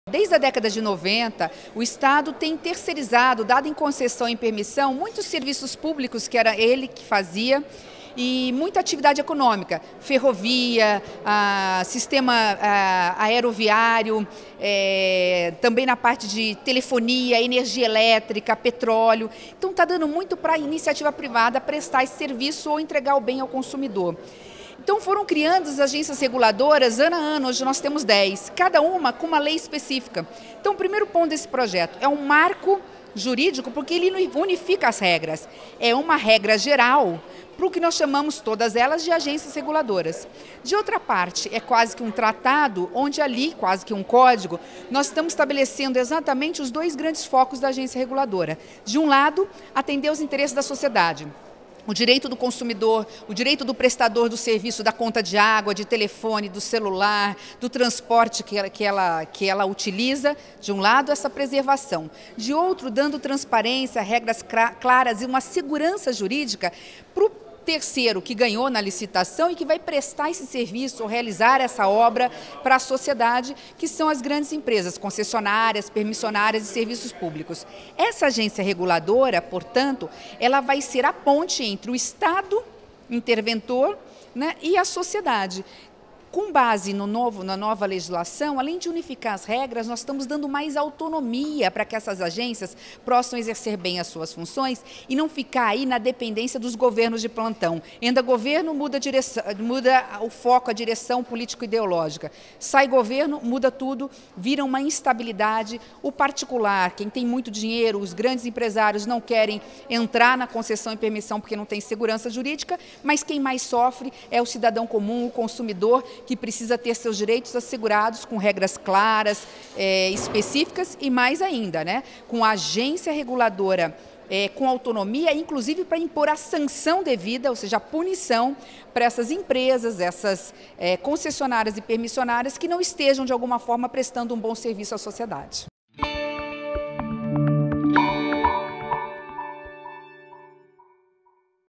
Desde a década de 90, o Estado tem terceirizado, dado em concessão e permissão, muitos serviços públicos que era ele que fazia e muita atividade econômica, ferrovia, sistema aeroviário, também na parte de telefonia, energia elétrica, petróleo. Então está dando muito para a iniciativa privada prestar esse serviço ou entregar o bem ao consumidor. Então foram criando as agências reguladoras ano a ano, hoje nós temos 10, cada uma com uma lei específica. Então o primeiro ponto desse projeto é um marco jurídico, porque ele unifica as regras. É uma regra geral para o que nós chamamos todas elas de agências reguladoras. De outra parte, é quase que um tratado, onde ali, quase que um código, nós estamos estabelecendo exatamente os dois grandes focos da agência reguladora. De um lado, atender os interesses da sociedade. O direito do consumidor, o direito do prestador do serviço, da conta de água, de telefone, do celular, do transporte que ela utiliza, de um lado, essa preservação. De outro, dando transparência, regras claras e uma segurança jurídica para o terceiro que ganhou na licitação e que vai prestar esse serviço ou realizar essa obra para a sociedade, que são as grandes empresas concessionárias, permissionárias e serviços públicos. Essa agência reguladora, portanto, ela vai ser a ponte entre o Estado interventor, né, e a sociedade. Com base na nova legislação, além de unificar as regras, nós estamos dando mais autonomia para que essas agências possam exercer bem as suas funções e não ficar aí na dependência dos governos de plantão. Entra governo, muda o foco, a direção político-ideológica. Sai governo, muda tudo, vira uma instabilidade. O particular, quem tem muito dinheiro, os grandes empresários não querem entrar na concessão e permissão porque não tem segurança jurídica, mas quem mais sofre é o cidadão comum, o consumidor, que precisa ter seus direitos assegurados com regras claras, específicas e mais ainda, né, com a agência reguladora com autonomia, inclusive para impor a sanção devida, ou seja, a punição para essas empresas, essas concessionárias e permissionárias que não estejam de alguma forma prestando um bom serviço à sociedade.